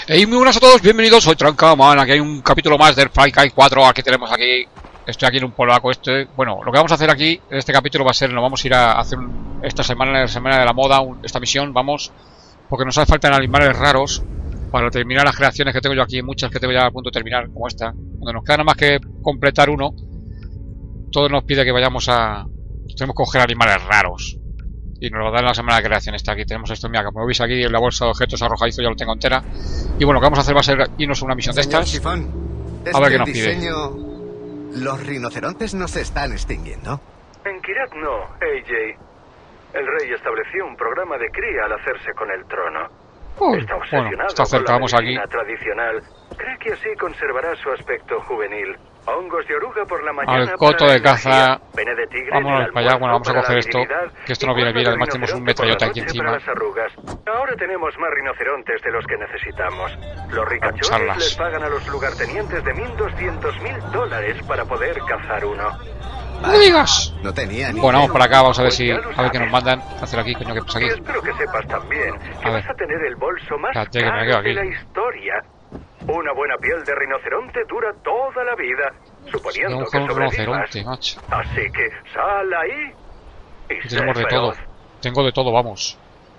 Hey, muy buenas a todos, bienvenidos, soy Trancaman. Aquí hay un capítulo más del Far Cry 4. Aquí tenemos aquí, estoy aquí en un polaco bueno, lo que vamos a hacer aquí en este capítulo va a ser, nos vamos a ir a hacer esta semana, la semana de la moda, esta misión, vamos, porque nos hace falta animales raros para terminar las creaciones que tengo yo aquí, muchas que tengo ya a punto de terminar, como esta, donde nos queda nada más que completar uno. Todo nos pide que vayamos tenemos que coger animales raros y nos lo dan en la semana de creación. Está aquí, tenemos esto, mira, como veis aquí en la bolsa de objetos arrojadizo ya lo tengo entera. Y bueno, lo que vamos a hacer va a ser irnos a una misión de estas. A ver qué nos pide. Los rinocerontes no se están extinguiendo. En Kirat no, AJ. El rey estableció un programa de cría al hacerse con el trono. Está obsesionado bueno, está cerca, con la vamos aquí. medicina tradicional. Cree que así conservará su aspecto juvenil. Hongos de oruga por la mañana. Al coto de caza. Pene de tigre Vámonos para allá. Bueno, vamos a coger esto, que esto no viene bien. Además tenemos un metralleta aquí encima. Ahora tenemos más rinocerontes de los que necesitamos. Los ricachones les pagan a los lugartenientes de $1.200.000 para poder cazar uno. ¡No me digas! No tenía ni bueno, vamos para acá, vamos a ver qué nos mandan a hacer aquí, coño, ¿qué pasa aquí? Espero que sepas también que vas a tener el bolso más Espérate, que me quedo caro aquí. de la historia. Una buena piel de rinoceronte dura toda la vida, suponiendo que un rinoceronte, sobrevivas. macho. Así que sal ahí y sé Tenemos de todo. feroz. Tengo de todo, vamos.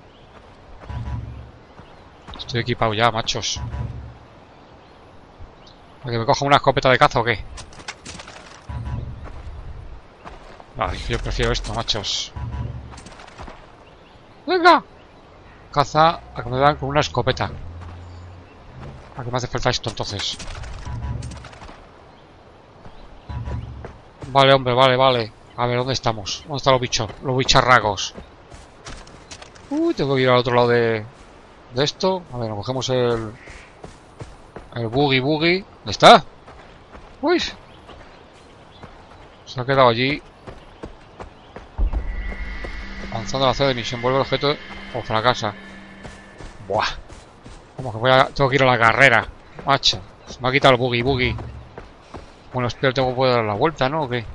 Estoy equipado ya, machos. ¿A que me coja una escopeta de caza o qué? Vale, yo prefiero esto, machos. ¡Venga! Caza a que me dan con una escopeta. ¿A qué me hace falta esto entonces? Vale, hombre, vale. A ver, ¿dónde estamos? ¿Dónde están los bichos? Los bicharragos. Tengo que ir al otro lado de esto. A ver, nos cogemos el buggy. ¿Dónde está? Uy. Se ha quedado allí. Avanzando a la zona de misión. Vuelve el objeto o fracasa. Buah. Como que tengo que ir a la carrera. Macho. Se me ha quitado el buggy. Bueno, espero que tengo que dar la vuelta, ¿no? ¿O qué?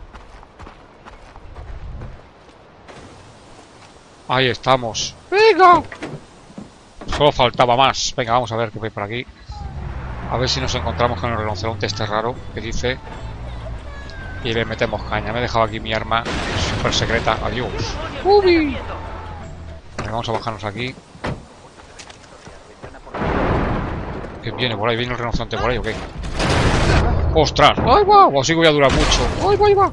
Ahí estamos. ¡Venga! Solo faltaba más. Venga, vamos a ver qué hay por aquí. A ver si nos encontramos con el rinoceronte este raro que dice. Y le metemos caña. Me he dejado aquí mi arma super secreta. Adiós. ¡Uy! Vale, vamos a bajarnos aquí. ¿Qué viene por ahí? ¿Viene el rinoceronte por ahí o qué? ¡Ostras! ¡Ay, va! O así que voy a durar mucho. ¡Ay, va!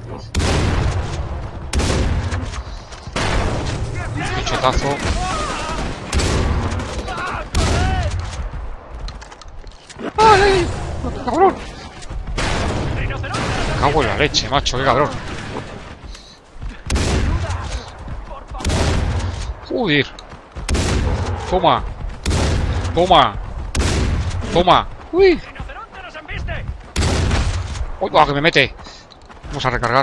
Pichetazo. ¡Ay! ¡Cabrón! Me cago en la leche, macho, qué cabrón. Joder. Toma. Uy. ¡Uy, que me mete! Vamos a recargar.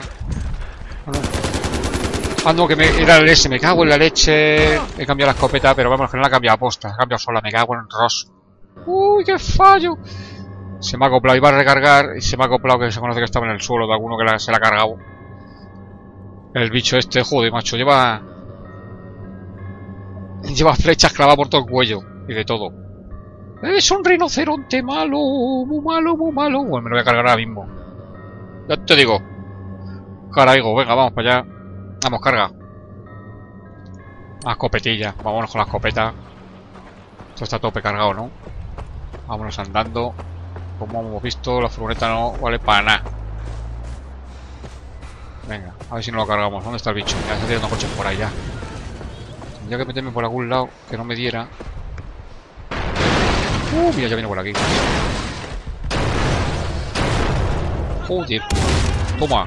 Ah, no, que era el S. Me cago en la leche. He cambiado la escopeta, pero vamos, que no la he cambiado a posta. La he cambiado sola, me cago en Ross. ¡Uy, qué fallo! Se me ha acoplado, iba a recargar y se me ha acoplado que se conoce que estaba en el suelo de alguno que se la ha cargado. El bicho este, joder, macho, lleva flechas clavadas por todo el cuello y de todo. Es un rinoceronte malo, muy malo. Bueno, me lo voy a cargar ahora mismo. Ya te digo. Caraigo, venga, vamos para allá. Vamos, carga. Una escopetilla, vámonos con la escopeta. Esto está tope cargado, ¿no? Vámonos andando. Como hemos visto, la furgoneta no vale para nada. Venga, a ver si no lo cargamos. ¿Dónde está el bicho? Ya está tirando coches por ahí ya. Tendría que meterme por algún lado que no me diera. Mira, ya viene por aquí. Joder. Toma.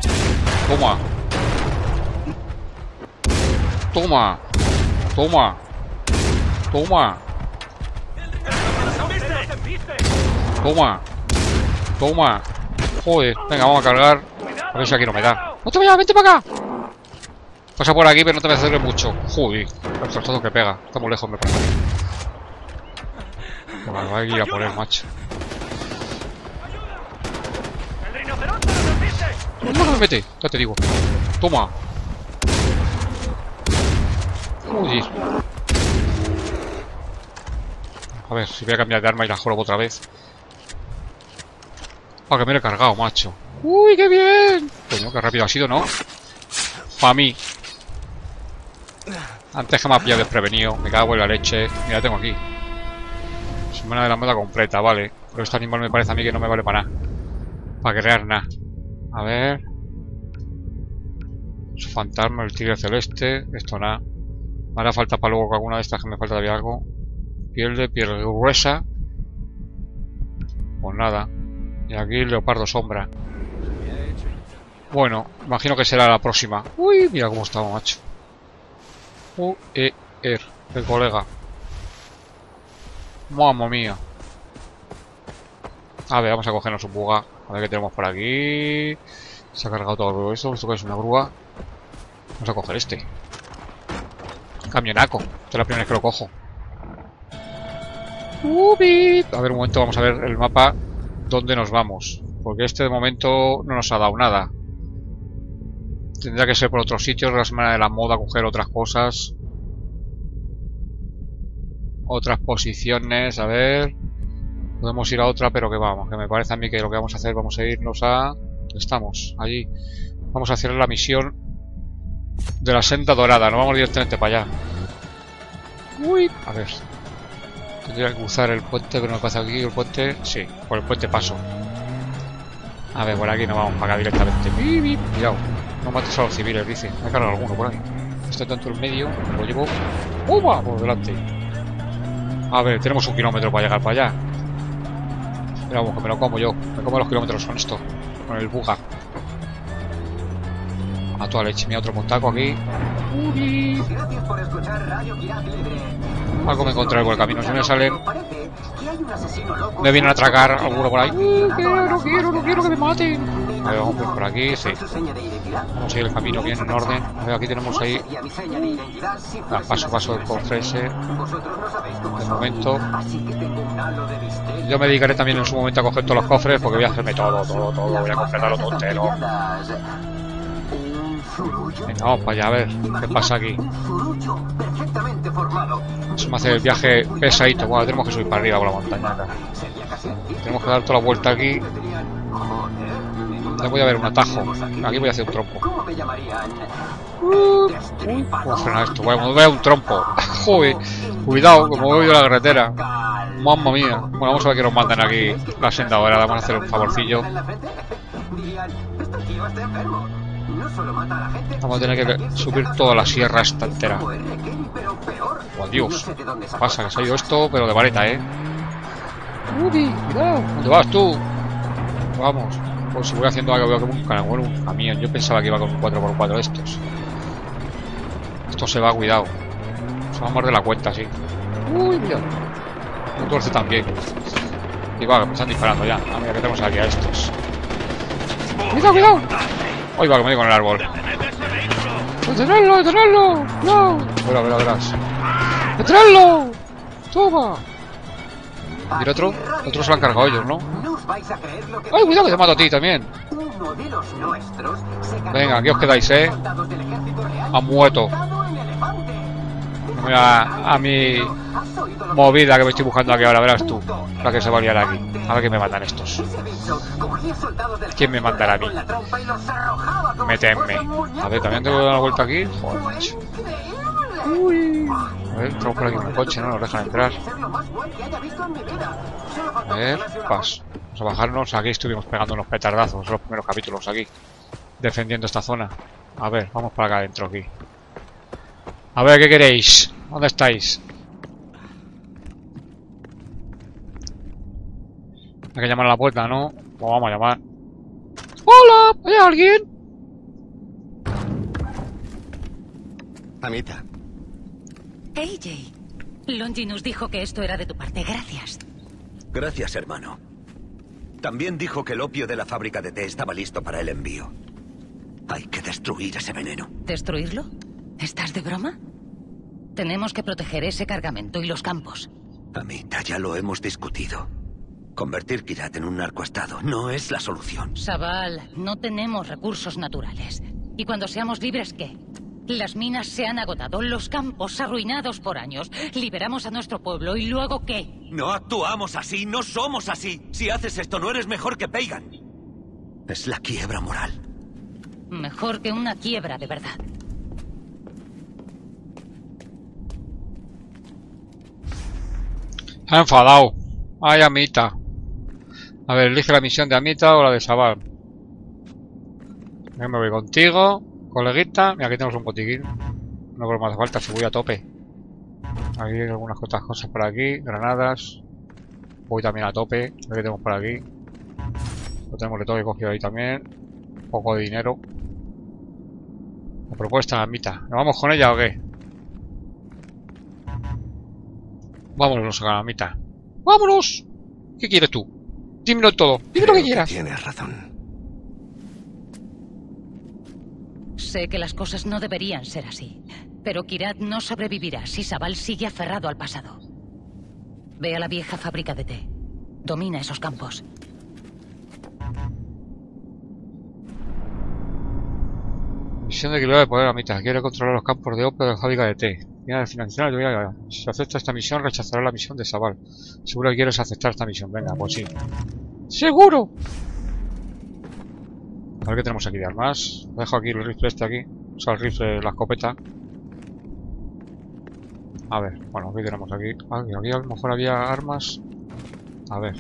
Joder, venga, vamos a cargar. A ver si aquí no me da. ¡No te vayas! ¡Vente para acá! Pasa por aquí, pero no te voy a hacerle mucho. Joder, el trozazo que pega. Está muy lejos, me parece. Vale, voy a ir a por él, macho. No me mete, ya te digo. Toma. Joder. A ver, si voy a cambiar de arma y la jorobo otra vez. Ah, que me lo he cargado, macho. ¡Uy, qué bien! Coño, qué rápido ha sido, ¿no? Para mí. Antes que me ha pillado desprevenido. Me cago en la leche. Mira, tengo aquí. Semana de la moda completa, vale. Pero este animal me parece a mí que no me vale para nada. Para crear nada. A ver. Su fantasma, el tigre celeste. Esto nada. Me hará falta para luego que alguna de estas que me falta todavía algo. Piel gruesa. Pues nada. Y aquí leopardo sombra. Bueno, imagino que será la próxima. Uy, mira cómo estamos, macho. El colega. Mamma mía. A ver, vamos a cogernos un buga. A ver qué tenemos por aquí. Se ha cargado todo eso. Esto que es una grúa. Vamos a coger este. Camionaco. Esta es la primera vez que lo cojo. A ver, un momento, vamos a ver el mapa. ¿Dónde nos vamos? Porque este de momento no nos ha dado nada. Tendría que ser por otros sitios. La semana de la moda, coger otras cosas. Otras posiciones, a ver. Podemos ir a otra, pero que vamos. Que me parece a mí que lo que vamos a hacer, vamos a irnos a... ¿Dónde estamos? Allí. Vamos a hacer la misión de la senda dorada. No vamos directamente para allá. Uy, a ver. Tendría que cruzar el puente, pero no pasa aquí el puente. Sí, por el puente paso. A ver, por aquí no vamos para acá directamente. Cuidado, no mates a los civiles, dice. Me ha cargado alguno por ahí. Estoy tanto en medio, lo llevo. ¡Upa! Por delante. A ver, tenemos 1 kilómetro para llegar para allá. Pero vamos, que me lo como yo. Me como los kilómetros con esto. Con el buga. A toda leche, mira otro montaco aquí. Gracias por escuchar Radio Pirata Libre. Algo me encontré por el camino. Si me salen. Me vienen a atracar alguno por ahí. No quiero que me maten. A ver, vamos por aquí, sí. Vamos a seguir el camino bien en orden. A ver, aquí tenemos ahí. Paso el cofre ese. De momento. Yo me dedicaré también en su momento a coger todos los cofres porque voy a hacerme todo. Voy a completarlo todo entero. Venga, vamos para allá a ver qué pasa aquí. Eso me hace el viaje pesadito. Bueno, tenemos que subir para arriba por la montaña acá. Tenemos que dar toda la vuelta aquí. Ya voy a ver un atajo. Aquí voy a hacer un trompo. ¿Cómo frena esto? Voy a ver un trompo. Joder, cuidado, como voy yo a la carretera. Mamma mía. Bueno, vamos a ver que nos mandan aquí la senda ahora. Vamos a hacer un favorcillo. Vamos a tener que subir toda la sierra esta entera. Oh, Dios. ¿Qué pasa? Que se ha ido esto, pero de vareta, ¿eh? Cuidado. ¿Dónde vas tú? Vamos. Pues si voy haciendo algo, veo como un camión. Yo pensaba que iba con un 4x4 de estos. Esto se va, cuidado. Se va a morder la cuenta, sí. Uy, cuidado. Un tuerce también. Y va, me están disparando ya. Ah, mira que tenemos aquí a estos. Cuidado. Hoy va, que me doy con el árbol. ¡Detenerlo! ¡No! Verás. ¡Detenerlo! ¡Toma! ¿Y el otro? Otros se lo han cargado ellos, ¿no? ¡Ay, cuidado que te mato a ti también! Venga, aquí os quedáis, ¿eh? A muerto. Mira, a mi movida que me estoy buscando aquí ahora, verás tú. La que se va a liar aquí. A ver qué me mandan estos. ¿Quién me mandará a mí? Méteme. A ver, también tengo que dar una vuelta aquí. Joder, macho. Uy. A ver, entramos por aquí con el coche, ¿no? Nos dejan entrar. A ver, paso. Vamos a bajarnos. Aquí estuvimos pegando unos petardazos. Los primeros capítulos aquí. Defendiendo esta zona. A ver, vamos para acá adentro aquí. A ver, ¿qué queréis? ¿Dónde estáis? Hay que llamar a la puerta, ¿no? Pues vamos a llamar. ¡Hola! ¿Hay alguien? Amita. AJ. Longi nos dijo que esto era de tu parte. Gracias. Gracias, hermano. También dijo que el opio de la fábrica de té estaba listo para el envío. Hay que destruir ese veneno. ¿Destruirlo? ¿Estás de broma? Tenemos que proteger ese cargamento y los campos. Amita, ya lo hemos discutido. Convertir Kyrat en un narcoestado no es la solución. Sabal, no tenemos recursos naturales. ¿Y cuando seamos libres, qué? Las minas se han agotado, los campos arruinados por años. Liberamos a nuestro pueblo y luego ¿qué? No actuamos así, no somos así. Si haces esto no eres mejor que Pagan. Es la quiebra moral. Mejor que una quiebra de verdad. Se ha enfadado. Ay, Amita. A ver, elige la misión de Amita o la de Sabal. Yo me voy contigo, coleguita. Mira, aquí tenemos un botiquín. No creo que me hace falta, si voy a tope. Aquí hay algunas otras cosas por aquí. Granadas. Voy también a tope. A ver qué tenemos por aquí. Lo tenemos de todo que he cogido ahí también. Un poco de dinero. La propuesta de Amita. ¿Nos vamos con ella o qué? Vámonos a la mitad. ¡Vámonos! ¿Qué quieres tú? Dímelo todo. Dime lo que quieras. Tienes razón. Sé que las cosas no deberían ser así. Pero Kyrat no sobrevivirá si Sabal sigue aferrado al pasado. Ve a la vieja fábrica de té. Domina esos campos. Misión de equilibrio de poder a mitad. Quiere controlar los campos de opio de la fábrica de té. Tiene de financiar. Si acepta esta misión, rechazará la misión de Sabal. Seguro que quieres aceptar esta misión. Venga, pues sí. ¡Seguro! A ver qué tenemos aquí de armas. Dejo aquí el rifle este aquí. O sea, el rifle, la escopeta. A ver, bueno, ¿qué tenemos aquí? Aquí a lo mejor había armas. A ver.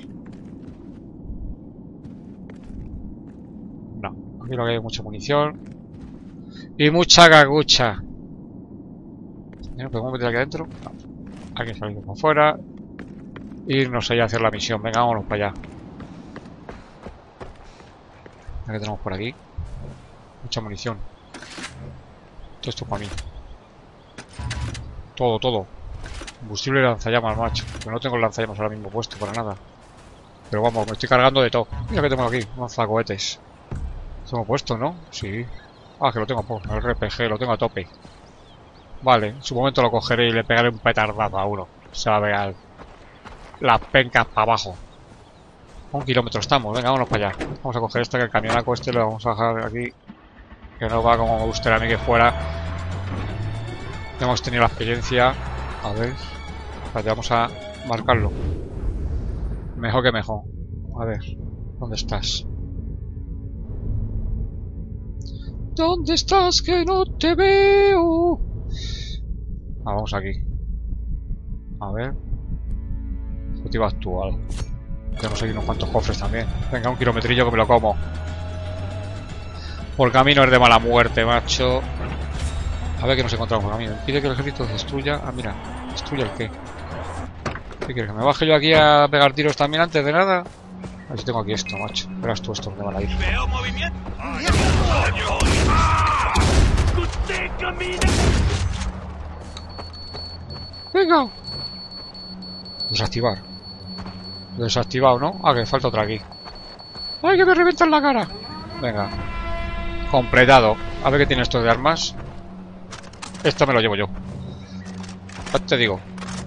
No, aquí lo que hay es mucha munición. Y mucha gagucha. ¿Nos podemos meter aquí adentro? No. Aquí salimos para afuera. Irnos allá a hacer la misión. Venga, vámonos para allá. ¿Qué tenemos por aquí? Mucha munición. Todo esto para mí. Todo. Combustible y lanzallamas, macho. Pero no tengo el lanzallamas ahora mismo puesto para nada. Pero vamos, me estoy cargando de todo. Mira que tengo aquí, un lanzacohetes. Lo tengo puesto, ¿no? Sí. Ah, que lo tengo por el RPG, lo tengo a tope. Vale, en su momento lo cogeré y le pegaré un petardazo a uno. Se va a pegar las pencas para abajo. A 1 kilómetro estamos, venga, vámonos para allá. Vamos a coger este, que el camionaco este lo vamos a dejar aquí. Que no va como me gustaría a mí que fuera. Ya hemos tenido la experiencia. A ver. Espérate, vamos a marcarlo. Mejor que mejor. A ver, ¿dónde estás? ¿Dónde estás que no te veo? Ah, vamos aquí. A ver. Objetivo actual. Tenemos aquí unos cuantos cofres también. Venga, 1 kilometrillo que me lo como. Por camino es de mala muerte, macho. A ver qué nos encontramos por camino. Impide que el ejército destruya. Ah, mira. ¿Destruye el qué? ¿Qué quieres? ¿Que me baje yo aquí a pegar tiros también antes de nada? A ver si tengo aquí esto, macho. Verás tú esto, ¿dónde van a ir? Veo movimiento. ¡Venga! Desactivar. Desactivado, ¿no? Ah, que falta otra aquí. ¡Ay, que me revientan la cara! Venga. Completado. A ver qué tiene esto de armas. Esto me lo llevo yo. Ya te digo.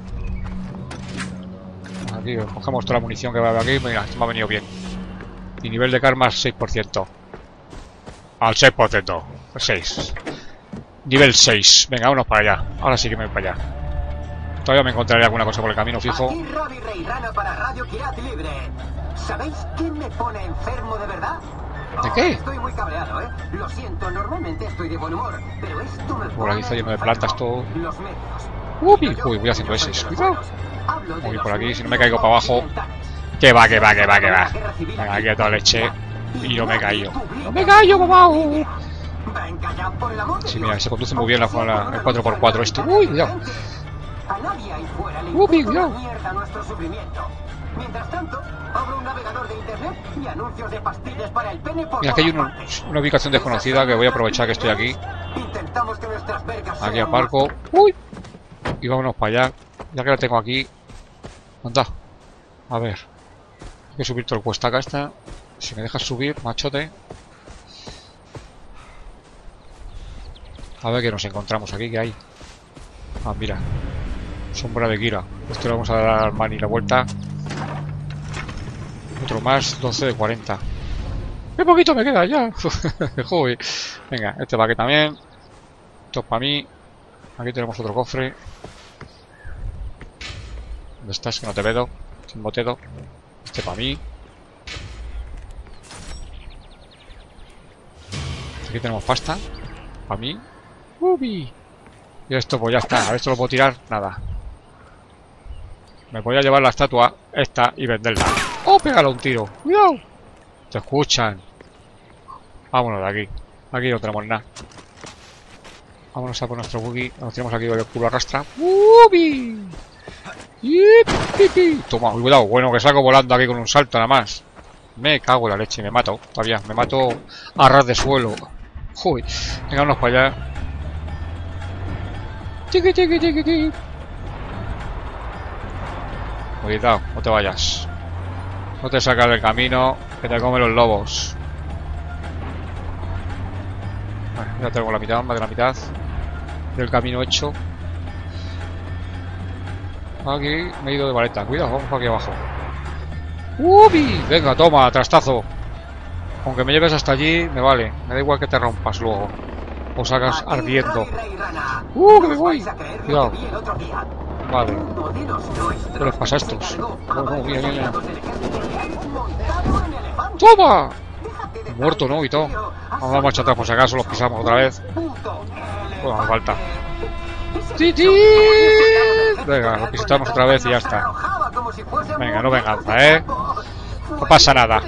Aquí cogemos toda la munición que va a haber aquí. Mira, esto me ha venido bien. Y nivel de karma 6%. Al 6%. 6. Nivel 6. Venga, vámonos para allá. Ahora sí que me voy para allá. Todavía me encontraré alguna cosa por el camino, fijo. Aquí Ravi Reirana para Radio Kyrat Libre. ¿Sabéis quién me pone enfermo de verdad? ¿De qué? Estoy muy cabreado, ¿eh? Lo siento, normalmente estoy de buen humor, pero esto me por aquí está lleno de plantas todo. Los medios. Uy, voy haciendo ese. Cuidado. Voy por aquí, si no me caigo para abajo. Que va. Venga, aquí a toda leche. Y no me callo. ¡No me callo, mamá! Sí, mira, se conduce muy bien el 4x4 este. Uy, cuidado. Cuidado. Mientras tanto, abro un navegador de internet y anuncios de pastillas para el pene por mira, aquí hay una ubicación desconocida que voy a aprovechar que estoy aquí. Aquí aparco. Uy. Y vámonos para allá. Ya que la tengo aquí. Anda. A ver. Hay que subir todo el cuesta acá esta. Si me dejas subir, machote. A ver qué nos encontramos aquí, que hay. Ah, mira. Sombra de Kira. Esto le vamos a dar al Mani la vuelta. Otro más, 12 de 40. ¡Qué poquito me queda ya! Joder. Venga, este va aquí también. Esto es para mí. Aquí tenemos otro cofre. ¿Dónde estás? Que no te veo. Sin botedo. Este para mí. Aquí tenemos pasta. Para mí. ¡Ubi! Y esto pues ya está. A ver, esto lo puedo tirar. Nada. Me podía llevar la estatua esta y venderla. ¡Oh! Pégale un tiro. ¡Cuidado! Te escuchan. Vámonos de aquí. Aquí no tenemos nada. Vámonos a por nuestro buggy. Nos tenemos aquí el culo arrastra. ¡Ubi! Toma, cuidado. Bueno, que salgo volando aquí con un salto nada más. Me cago en la leche. Me mato. Todavía. Me mato a ras de suelo. Uy. Venga, vámonos para allá. Chiqui, chiqui, chiqui, chiqui. Cuidado, no te vayas. No te sacas del camino, que te comen los lobos. Bueno, ya tengo la mitad, más de la mitad del camino hecho. Aquí me he ido de maleta. Cuidado, vamos aquí abajo. ¡Ubi! Venga, toma, trastazo. Aunque me lleves hasta allí, me vale. Me da igual que te rompas luego. O salgas ardiendo. ¡Que me voy! Cuidado. Vale. ¿Qué les pasa a estos? No, mira. ¡Toma! Muerto, ¿no? Y todo. Vamos a marchar atrás por si acaso, los pisamos otra vez. Bueno, me falta. Venga, los pisamos otra vez y ya está. Venga, no venganza, ¿eh? No pasa nada.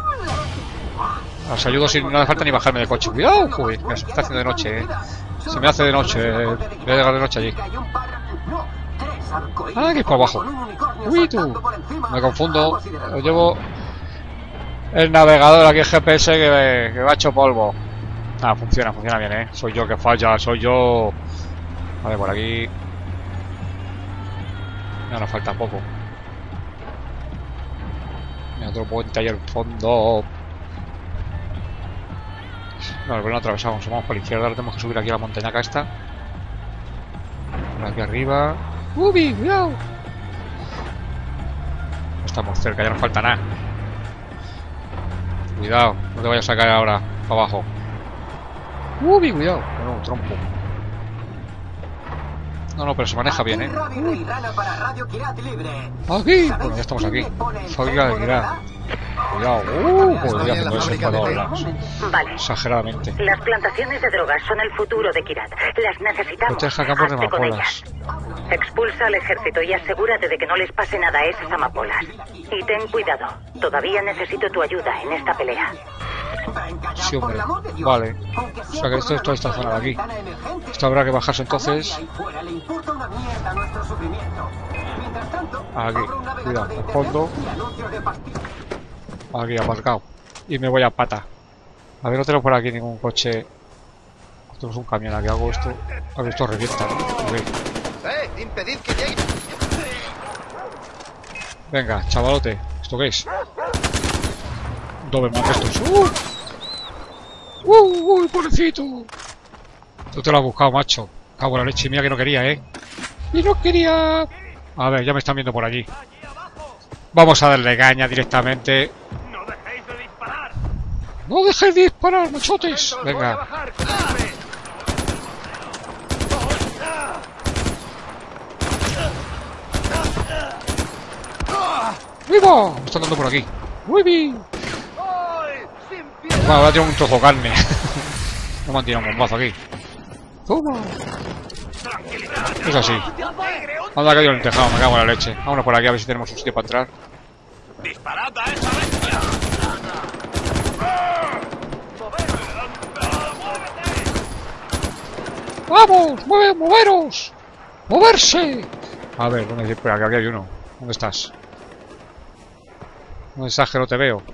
Os ayudo sin no hace falta ni bajarme del coche. Cuidado, joder, que se está haciendo de noche, ¿eh? Se me hace de noche. Voy a llegar de noche allí. Ah, que es por abajo. Uy, tú. Me confundo. Llevo el navegador aquí, el GPS, que va hecho polvo. Ah, funciona bien, ¿eh? Soy yo que falla, soy yo. Vale, por aquí. No nos falta poco. Mira, otro puente ahí al fondo. No, el no atravesamos, vamos por la izquierda. Ahora tenemos que subir aquí a la montañaca esta. Por aquí arriba. ¡Ubi! ¡Cuidado! Estamos cerca, ya no falta nada. Cuidado, no te vayas a caer ahora para abajo. ¡Ubi! Cuidado. No, un trompo. No, pero se maneja bien, ¿eh? Aquí. Bueno, ya estamos aquí. Fábrica de Kirat. Cuidado. Podría hacer eso para todos lados. Vale. Exageradamente. Las plantaciones de drogas son el futuro de Kirat. Las necesitamos. Proteja campos de Hazte con amapolas. ellas. Expulsa al ejército y asegúrate de que no les pase nada a esas amapolas. Y ten cuidado. Todavía necesito tu ayuda en esta pelea. Sí, hombre. Vale. O sea que esto es toda esta zona de aquí. Esto habrá que bajarse entonces. Aquí. Cuidado. Al fondo. Aquí aparcado. Y me voy a pata. A ver, no tenemos por aquí ningún coche. Tenemos un camión aquí. Hago esto. A ver, esto revienta. Okay. ¡Impedid que llegue! Venga, chavalote. ¿Esto qué es? Doberman estos. ¡Uy, pobrecito! Tú te lo has buscado, macho. Cago en la leche mía que no quería, ¿eh? ¡Y no quería! A ver, ya me están viendo por allí. Vamos a darle caña directamente. ¡No dejéis de disparar! ¡No dejéis de disparar, machotes! Venga. ¡Viva! Me están dando por aquí. ¡Muy bien! Bueno, ahora tengo un trozo de carne. No me han tirado un bombazo aquí. ¡Toma! Es así. Anda que yo en el tejado, me cago en la leche. Vámonos por aquí a ver si tenemos un sitio para entrar. ¡Disparad a esa bestia! ¡Vamos! ¡Moveros! ¡Moverse! A ver, ¿dónde hay? Espera, que aquí hay uno. ¿Dónde estás? ¿Dónde estás que no te veo?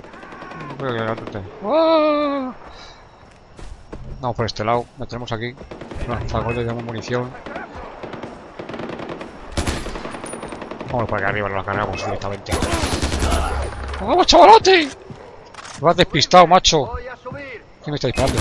¡Ah! Vamos por este lado. Metemos aquí. Unos fagotes de munición. Vamos por aquí arriba, nos la cargamos directamente. ¡Vamos, chavalote! Me has despistado, macho. ¿Quién me está disparando?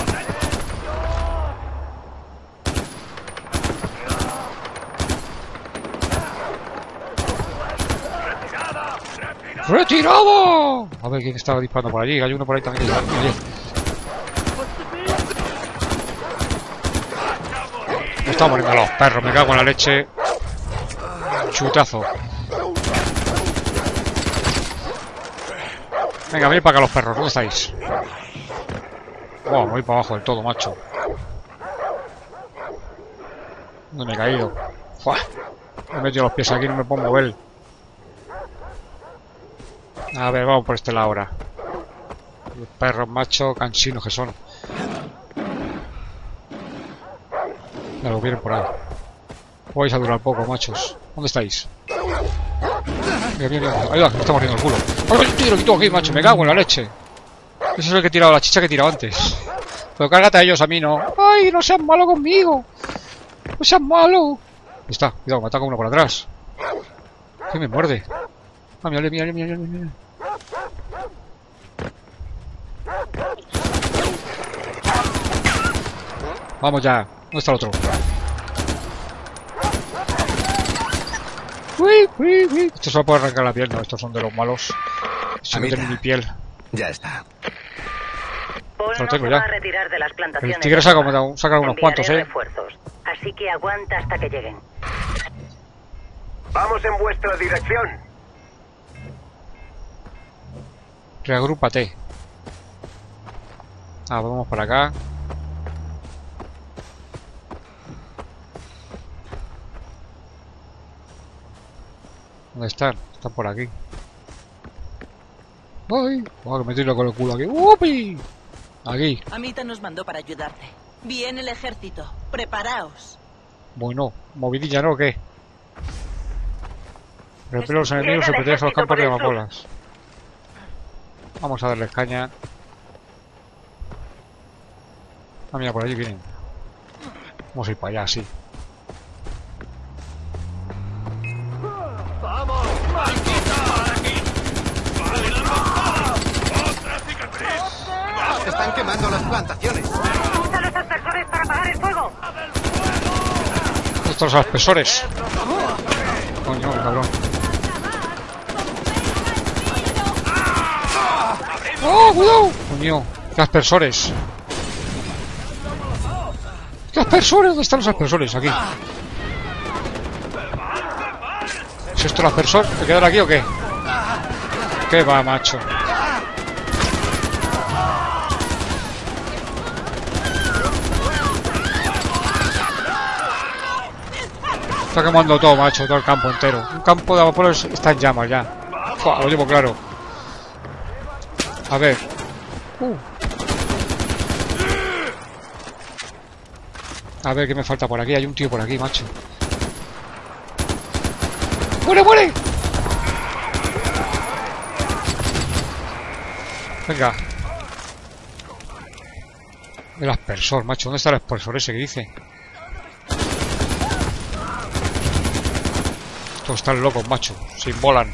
¡Retirado! A ver quién estaba disparando por allí. Hay uno por ahí también. Estamos muriendo los perros, me cago en la leche. Chutazo. Venga, venid para acá los perros, ¿dónde estáis? Wow, me voy para abajo del todo, macho. ¿Dónde me he caído? ¡Fua! Me he metido los pies aquí, no me puedo mover. A ver, vamos por este lado ahora. Los perros, macho, cansinos que son. Ya lo vienen por ahí. Vais a durar poco, machos. ¿Dónde estáis? Mira, mira, mira. Ahí va, me está mordiendo el culo. ¡Ay, tío, lo quito aquí, macho! Me cago en la leche. Ese es el que he tirado, la chicha que he tirado antes. Pero cárgate a ellos, a mí no. ¡Ay, no seas malo conmigo! ¡No seas malo! Ahí está, cuidado, me ataca uno por atrás. ¿Qué me muerde? Ah, mira, mira, mira, mira, mira. Vamos ya. ¿Dónde está el otro? Uy, uy, uy. Esto se va a poder arrancar la piel, no, estos son de los malos. Se meten en mi piel. Ya está. Lo tengo ya. El tigre saca unos cuantos, refuerzos, así que aguanta hasta que lleguen. Vamos en vuestra dirección. Reagrúpate. Ah, vamos para acá. ¿Dónde están? Están por aquí. ¡Ay! ¡Oh, que me tiro con el culo aquí! ¡Upi! Aquí. Amita nos mandó para ayudarte. Viene el ejército. Preparaos. Bueno, movidilla, ¿no? ¿O qué? Repele a los enemigos y protege los campos de amapolas. Vamos a darles caña. Ah, mira, por allí vienen. Vamos a ir para allá, sí. Están quemando las plantaciones. ¡Usa los aspersores para apagar el fuego! Estos aspersores. Coño, cabrón. ¡Oh, cuidado! Coño, qué aspersores. ¿Qué aspersores? ¿Dónde están los aspersores? Aquí. ¿Es esto el aspersor? ¿Me quedan aquí o qué? ¿Qué va, macho? Está quemando todo, macho, todo el campo entero. Un campo de amapolas está en llamas ya. Fua, lo llevo claro. A ver. A ver qué me falta por aquí. Hay un tío por aquí, macho. ¡Muere, muere! Venga. El aspersor, macho. ¿Dónde está el aspersor ese que dice? Estos están locos, macho. Se involan.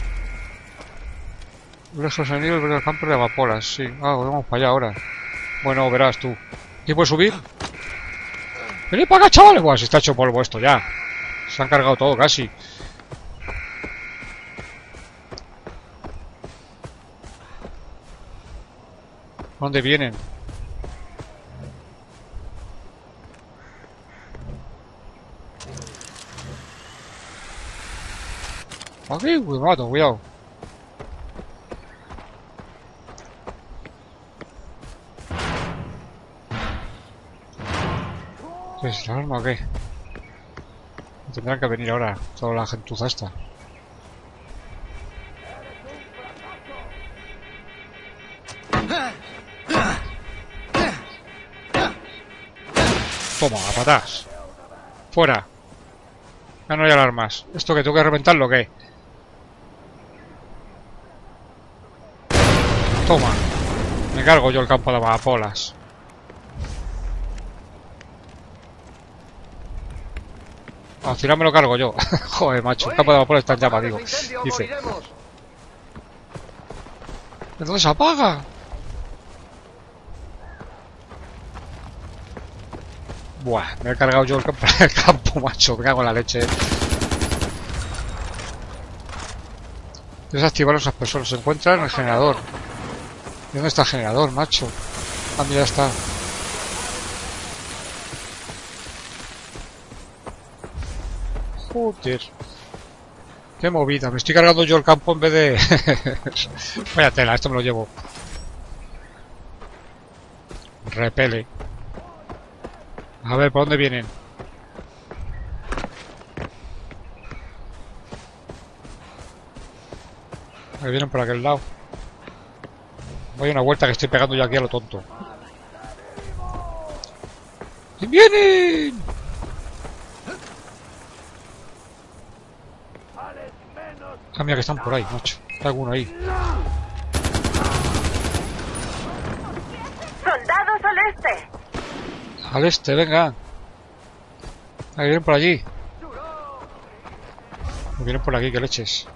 Lejos enemigos del campo de amapolas. Sí. Ah, vamos para allá ahora. Bueno, verás tú. ¿Quién puede subir? ¡Venid para acá, chavales! Buah, se está hecho polvo esto ya. Se han cargado todo casi. ¿Dónde vienen? Aquí, me mato, cuidado. ¿Qué es la arma o qué? Tendrán que venir ahora toda la gentuza esta. Toma, a patas. Fuera. Ya no hay alarmas. ¿Esto que tengo que reventarlo o qué? Toma. Me cargo yo el campo de amapolas. Al final me lo cargo yo. Joder, macho. El campo de amapolas está en llama, digo. Dice. ¿De dónde se apaga? Buah, me he cargado yo el campo, macho. Me cago en la leche. Desactivar los aspersores. Se encuentra en el generador. ¿Y dónde está el generador, macho? Ah, mira, ya está. Joder. Qué movida. Me estoy cargando yo el campo en vez de... Vaya tela, esto me lo llevo. Repele. A ver, ¿por dónde vienen? Ahí vienen por aquel lado. Voy a una vuelta que estoy pegando yo aquí a lo tonto. ¡Y vienen! Ah, mira que están por ahí, macho. Está alguno ahí. ¡Soldados al este! Al este, venga. Ahí vienen por allí. Vienen por aquí, que leches.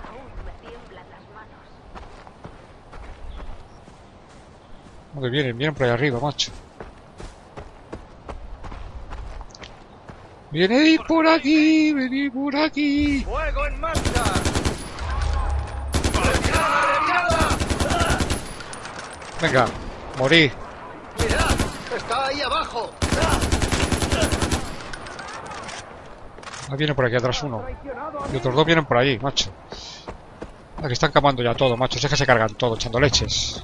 ¿Dónde vienen? Vienen por ahí arriba, macho. ¡Venid por aquí! ¡Venid por aquí! ¡Fuego en marcha! Venga, morí. ¡Mirad! ¡Está ahí abajo! Ahí viene por aquí atrás uno. Y otros dos vienen por ahí, macho. Aquí están camando ya todo, macho. Es que se cargan todo, echando leches.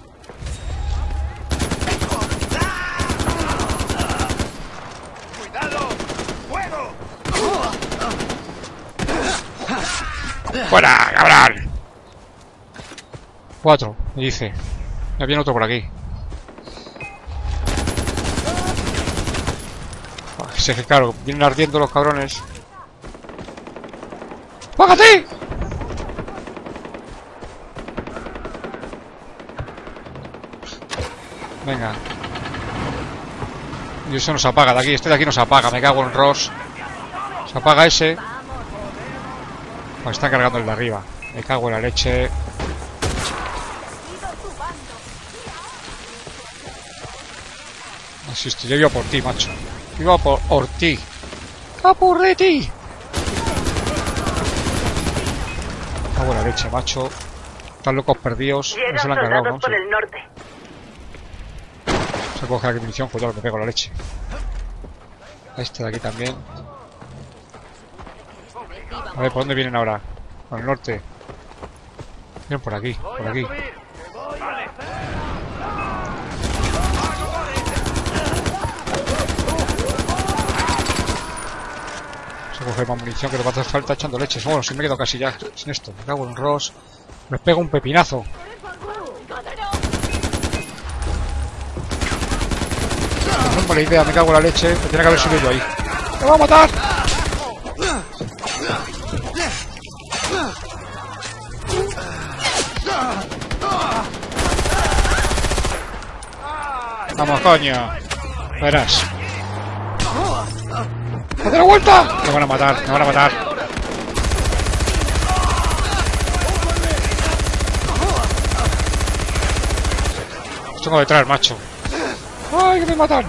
¡Cuidado! ¡Fuego! ¡Fuera, cabrón! 4, me dice. Ya viene otro por aquí. Sé que claro, vienen ardiendo los cabrones. ¡Págate! Venga. Y eso nos apaga de aquí. Este de aquí nos apaga. Me cago en Ross. Se apaga ese. Me está cargando el de arriba. Me cago en la leche. Así estoy. Yo iba por ti, macho. Iba por ti. ¡Capurreti! Me cago en la leche, macho. Están locos perdidos. No se la han cargado, ¿no? por el norte. Se coge la munición, pues ya lo que pego la leche. A este de aquí también. A ver, ¿por dónde vienen ahora? Por el norte. Vienen por aquí, por aquí. Se coge más munición que le va a hacer falta echando leches. Bueno, si me he quedado casi ya sin esto. Me cago en Ross. Me pego un pepinazo. No es mala idea, me cago en la leche. Me tiene que haber subido ahí. ¡Me va a matar! Vamos, coño. Verás. ¡Haz la vuelta! Me van a matar, me van a matar. Los tengo detrás, macho. ¡Ay, que me matan!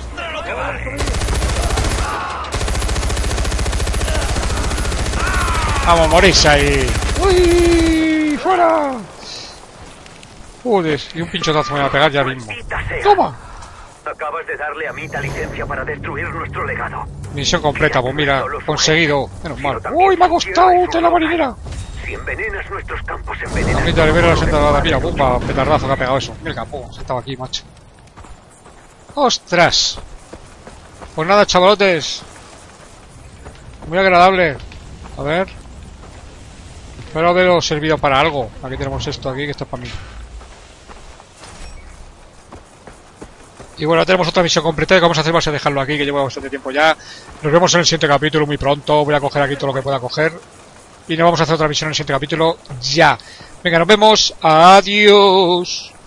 Vamos, morís ahí. ¡Uy! ¡Fuera! Joder, y un pinchotazo me va a pegar ya mismo. ¡Toma! Acabas de darle a Mita licencia para destruir nuestro legado. Misión completa, pues mira, conseguido. Menos mal. ¡Uy, me ha costado tela marinera! Si envenenas nuestros campos, envenenas. La mitad de ver la sentada. Mira, pumba, petardazo que ha pegado eso. Mira el campo, sentado aquí, macho. ¡Ostras! Pues nada, chavalotes. Muy agradable. A ver. Espero haberos servido para algo. Aquí tenemos esto aquí, que esto es para mí. Y bueno, tenemos otra misión completa. Lo que vamos a hacer va a ser dejarlo aquí, que llevo bastante tiempo ya. Nos vemos en el siguiente capítulo muy pronto. Voy a coger aquí todo lo que pueda coger. Y nos vamos a hacer otra misión en el siguiente capítulo ya. Venga, nos vemos. Adiós.